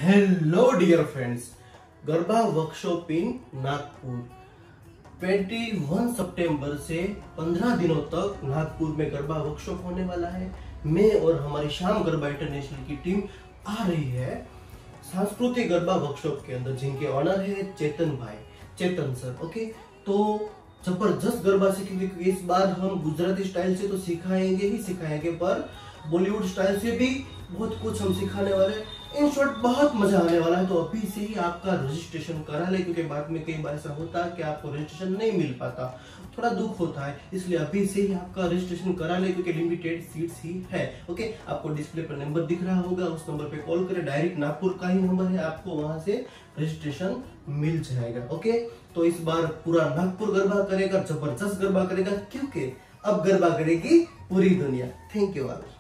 Hello dear friends, garba workshop in Nagpur 21 सितंबर से 15 दिनों तक नागपुर में गरबा वर्कशॉप होने वाला है। मैं और हमारी शाम गरबा इंटरनेशनल की टीम आ रही है सांस्कृतिक गरबा वर्कशॉप के अंदर, जिनके ऑनर है चेतन सर। ओके, तो जबरदस्त गरबा सीखेंगे क्योंकि इस बार हम गुजराती स्टाइल से तो सिखाएंगे पर बॉलीवुड स्टाइल से भी बहुत कुछ हम सिखाने वाले हैं। इन शॉर्ट बहुत मजा आने वाला है। तो अभी से ही आपका रजिस्ट्रेशन करा ले, क्योंकि बाद में कई बार ऐसा होता है कि आपको रजिस्ट्रेशन नहीं मिल पाता, थोड़ा दुख होता है। इसलिए अभी से ही आपका रजिस्ट्रेशन करा ले क्योंकि लिमिटेड सीट्स ही है। ओके, आपको डिस्प्ले पर नंबर दिख रहा होगा, उस नंबर पे कॉल करें। डायरेक्ट नागपुर का ही नंबर है, आपको वहां से रजिस्ट्रेशन मिल जाएगा। ओके, तो इस बार पूरा नागपुर गरबा करेगा, जबरदस्त गरबा करेगा, क्योंकि अब गरबा करेगी पूरी दुनिया। Thank you all.